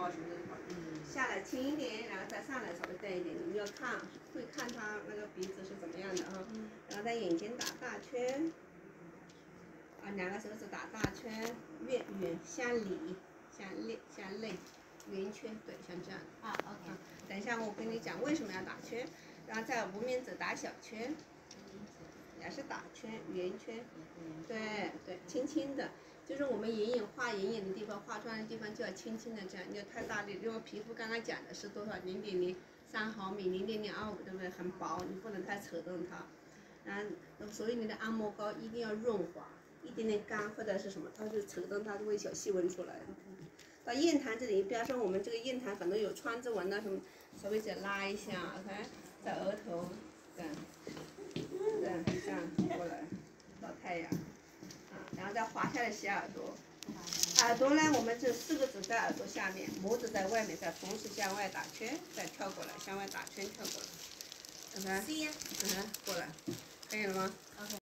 啊什么的地方，下来轻一点，然后再上来稍微带一点，你们要看，会看他那个鼻子是怎么样的啊，然后在眼睛打大圈，啊，两个手指打大圈，越圆向里，向内，圆圈，对，像这样。 啊 ，OK。 等一下我跟你讲为什么要打圈，然后在无名指打小圈，也是打圈，圆圈，对对，轻轻的。就是我们眼影画眼影的地方，化妆的地方就要轻轻的这样，你要太大力，因为皮肤刚刚讲的是多少0.03毫米，0.025，对不对？很薄，你不能太扯动它。所以你的按摩膏一定要润滑，一点点干或者是什么，它就扯动它就会小细纹出来。到印堂这里，比方说我们这个印堂可能有川字纹啊什么，稍微再拉一下 ，OK， 在额头，这样过来，到太阳。然后再滑下来洗耳朵，耳朵呢，我们这4个指在耳朵下面，拇指在外面，再同时向外打圈，再跳过来，向外打圈跳过来，OK， 过来，可以了吗？